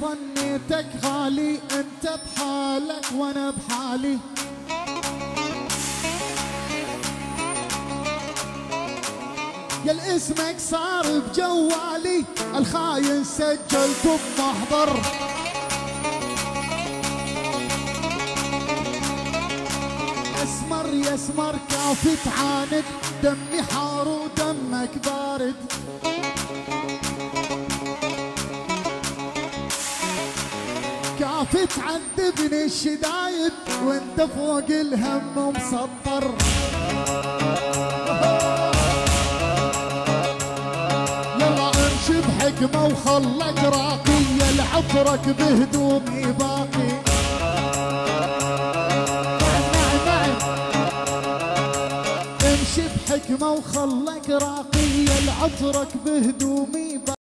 ظنيتك غالي، انت بحالك وانا بحالي. يا اسمك صار بجوالي، الخاين سجلته بمحضر. اسمر يا اسمر كافي تعاند، دمي حار ودمك بارد. كافي تعذبني الشدايد وانت فوق الهم مسطر. يلا امشي بحكمة وخلك راقي، لعطرك بهدومي باقي. امشي بحكمة وخلك راقي، لعطرك بهدومي باقي.